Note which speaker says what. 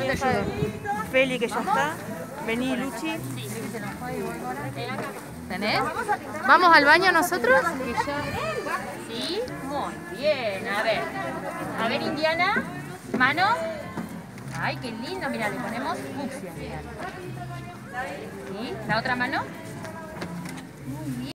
Speaker 1: Yo te ayudo.
Speaker 2: Feli, que ya está. Vení, Luchi.
Speaker 1: ¿Tenés? ¿Vamos al baño nosotros? Sí, muy bien. A ver, Indiana, mano. Ay, qué lindo. Mira, le ponemos fucsia. ¿Sí? La otra mano. Muy bien.